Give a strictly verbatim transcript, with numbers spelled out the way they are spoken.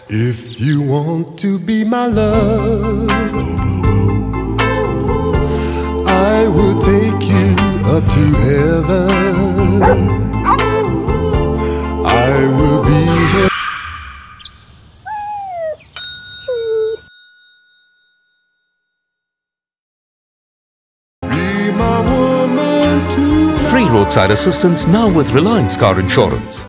If you want to be my love, I will take you up to heaven. I will be there. Be my woman tonight. Free roadside assistance now with Reliance car insurance.